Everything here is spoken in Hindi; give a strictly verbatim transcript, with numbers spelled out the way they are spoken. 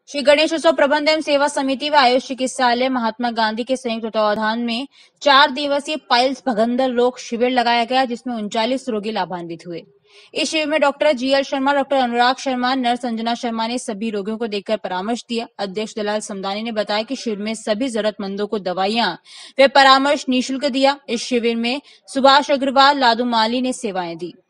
श्री गणेश उत्सव प्रबंध एवं सेवा समिति व आयुष चिकित्सालय महात्मा गांधी के संयुक्त तत्वावधान में चार दिवसीय पाइल्स भगंदर रोग शिविर लगाया गया, जिसमें उनचालीस रोगी लाभान्वित हुए। इस शिविर में doctor GL Sharma, doctor Anurag Sharma, nurse Sanjana Sharma ने सभी रोगियों को देखकर परामर्श दिया। अध्यक्ष दलाल समदानी ने बताया कि शिविर में सभी जरूरतमंदों को दवाइयां व परामर्श निःशुल्क दिया। इस शिविर में सुभाष अग्रवाल, लादू माली ने सेवाएं दी।